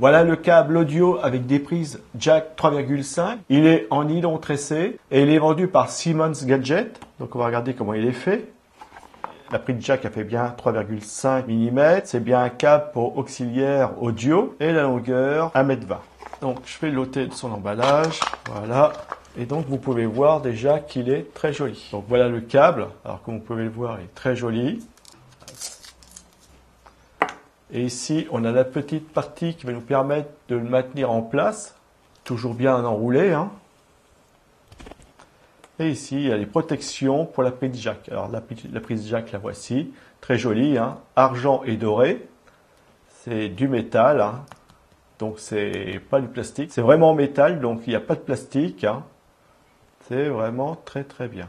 Voilà le câble audio avec des prises jack 3,5. Il est en nylon tressé et il est vendu par Simmons Gadget. Donc on va regarder comment il est fait. La prise jack a fait bien 3,5 mm. C'est bien un câble pour auxiliaire audio et la longueur 1,20 m. Donc je vais l'ôter de son emballage. Voilà. Et donc vous pouvez voir déjà qu'il est très joli. Donc voilà le câble. Alors comme vous pouvez le voir, il est très joli. Et ici, on a la petite partie qui va nous permettre de le maintenir en place. Toujours bien enroulé, hein. Et ici, il y a les protections pour la prise jack. Alors la prise jack, la voici. Très jolie, hein. Argent et doré. C'est du métal, hein. Donc c'est pas du plastique. C'est vraiment en métal, donc il n'y a pas de plastique, hein. C'est vraiment très très bien.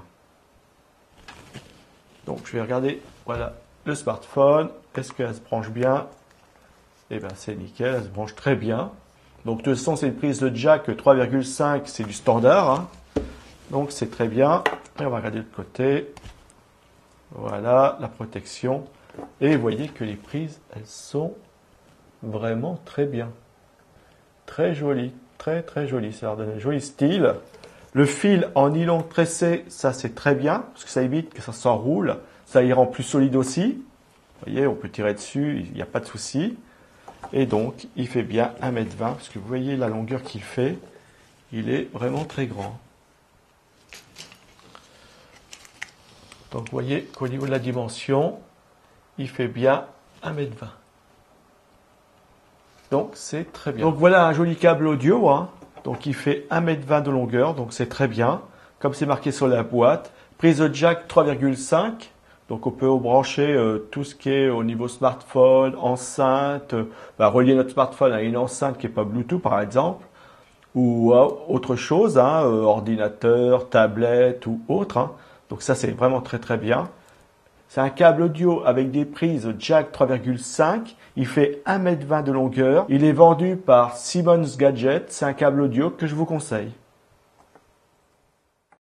Donc je vais regarder, voilà, le smartphone. Est-ce qu'elle se branche bien? Eh bien c'est nickel, elle se branche très bien. Donc de toute façon c'est une prise de jack 3,5, c'est du standard, hein. Donc c'est très bien. Et on va regarder de l'autre côté. Voilà la protection. Et vous voyez que les prises, elles sont vraiment très bien. Très jolies, très très jolies. Ça leur donne un joli style. Le fil en nylon tressé, ça c'est très bien, parce que ça évite que ça s'enroule. Ça y rend plus solide aussi. Vous voyez, on peut tirer dessus, il n'y a pas de souci. Et donc, il fait bien 1,20 m, parce que vous voyez la longueur qu'il fait. Il est vraiment très grand. Donc, vous voyez qu'au niveau de la dimension, il fait bien 1,20 m. Donc, c'est très bien. Donc, voilà un joli câble audio, hein. Donc, il fait 1,20 m de longueur, donc c'est très bien. Comme c'est marqué sur la boîte. Prise de jack 3,5. Donc, on peut brancher tout ce qui est au niveau smartphone, enceinte, relier notre smartphone à une enceinte qui n'est pas Bluetooth, par exemple. Ou autre chose, hein, ordinateur, tablette ou autre, hein. Donc ça, c'est vraiment très très bien. C'est un câble audio avec des prises jack 3,5. Il fait 1,20 m de longueur. Il est vendu par Simmons Gadget. C'est un câble audio que je vous conseille.